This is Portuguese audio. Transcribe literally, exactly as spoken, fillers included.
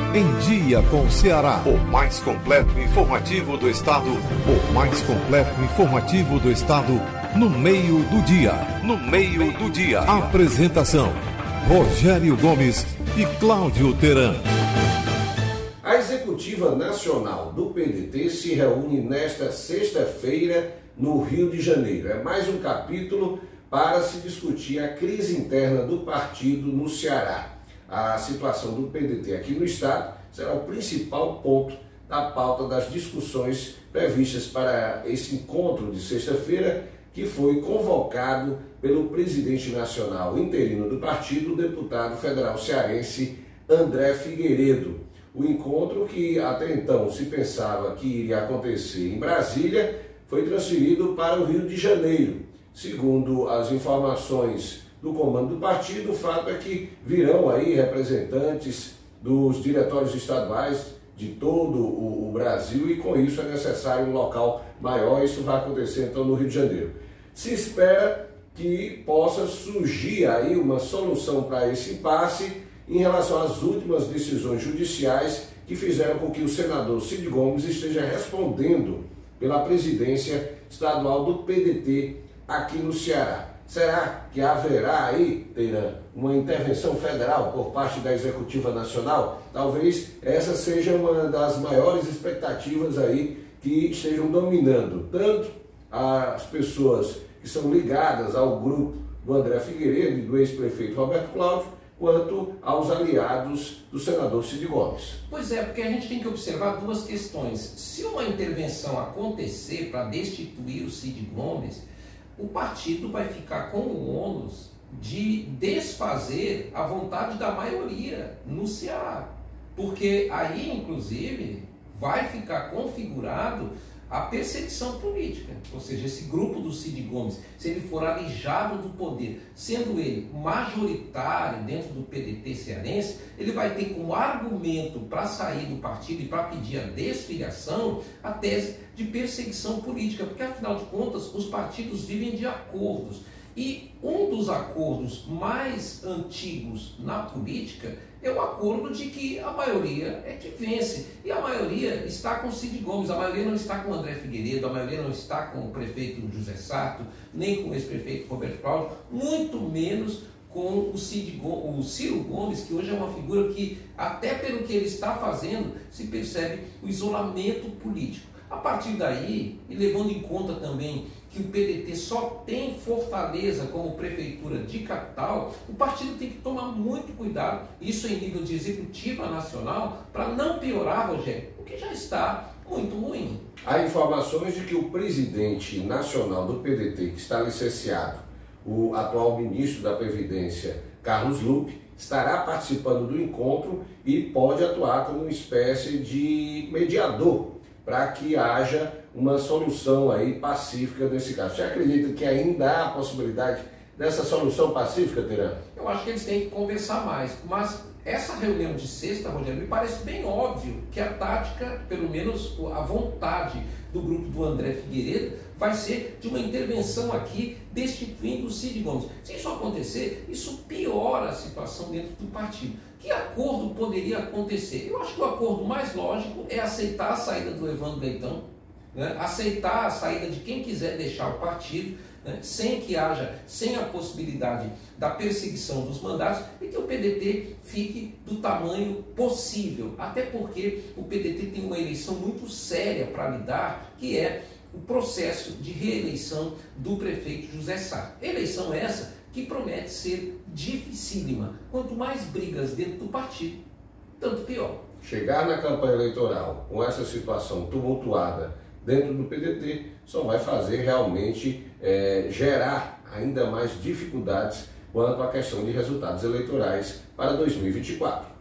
Em Dia com o Ceará. O mais completo informativo do estado. O mais completo informativo do estado no meio do dia. No meio do dia. Apresentação: Rogério Gomes e Cláudio Teran. A Executiva Nacional do P D T se reúne nesta sexta-feira no Rio de Janeiro. É mais um capítulo para se discutir a crise interna do partido no Ceará. A situação do P D T aqui no estado será o principal ponto da pauta das discussões previstas para esse encontro de sexta-feira, que foi convocado pelo presidente nacional interino do partido, o deputado federal cearense André Figueiredo. O encontro, que até então se pensava que iria acontecer em Brasília, foi transferido para o Rio de Janeiro. Segundo as informações do comando do partido, o fato é que virão aí representantes dos diretórios estaduais de todo o, o Brasil, e com isso é necessário um local maior. Isso vai acontecer então no Rio de Janeiro. Se espera que possa surgir aí uma solução para esse impasse em relação às últimas decisões judiciais que fizeram com que o senador Cid Gomes esteja respondendo pela presidência estadual do P D T aqui no Ceará. Será que haverá aí, Teran, uma intervenção federal por parte da Executiva Nacional? Talvez essa seja uma das maiores expectativas aí que estejam dominando tanto as pessoas que são ligadas ao grupo do André Figueiredo e do ex-prefeito Roberto Cláudio, quanto aos aliados do senador Cid Gomes. Pois é, porque a gente tem que observar duas questões. Se uma intervenção acontecer para destituir o Cid Gomes, o partido vai ficar com o ônus de desfazer a vontade da maioria no Ceará. Porque aí, inclusive, vai ficar configurado a perseguição política. Ou seja, esse grupo do Cid Gomes, se ele for alijado do poder, sendo ele majoritário dentro do P D T cearense, ele vai ter como argumento para sair do partido e para pedir a desfiliação a tese de perseguição política, porque afinal de contas os partidos vivem de acordos. E um dos acordos mais antigos na política é o acordo de que a maioria é que vence. E a maioria está com o Cid Gomes, a maioria não está com o André Figueiredo, a maioria não está com o prefeito José Sarto, nem com o ex-prefeito Roberto Cláudio, muito menos com o, Cid Gomes, o Ciro Gomes, que hoje é uma figura que, até pelo que ele está fazendo, se percebe o isolamento político. A partir daí, e levando em conta também que o P D T só tem Fortaleza como prefeitura de capital, o partido tem que tomar muito cuidado, isso em nível de executiva nacional, para não piorar, Rogério, o que já está muito ruim. Há informações de que o presidente nacional do P D T, que está licenciado, o atual ministro da Previdência, Carlos Lupe, estará participando do encontro e pode atuar como uma espécie de mediador para que haja uma solução aí pacífica nesse caso. Você acredita que ainda há a possibilidade dessa solução pacífica, Teran? Eu acho que eles têm que conversar mais, mas essa reunião de sexta, Rogério, me parece bem óbvio que a tática, pelo menos a vontade do grupo do André Figueiredo, vai ser de uma intervenção aqui destituindo o Cid Gomes. Se isso acontecer, isso piora a situação dentro do partido. Que acordo poderia acontecer? Eu acho que o acordo mais lógico é aceitar a saída do Evandro Leitão, né? Aceitar a saída de quem quiser deixar o partido, né? sem que haja, sem a possibilidade da perseguição dos mandatos, e que o P D T fique do tamanho possível, até porque o P D T tem uma eleição muito séria para lidar, que é o processo de reeleição do prefeito José Sarto. Eleição essa que promete ser dificílima. Quanto mais brigas dentro do partido, tanto pior. Chegar na campanha eleitoral com essa situação tumultuada dentro do P D T só vai fazer realmente é, gerar ainda mais dificuldades quanto à questão de resultados eleitorais para dois mil e vinte e quatro.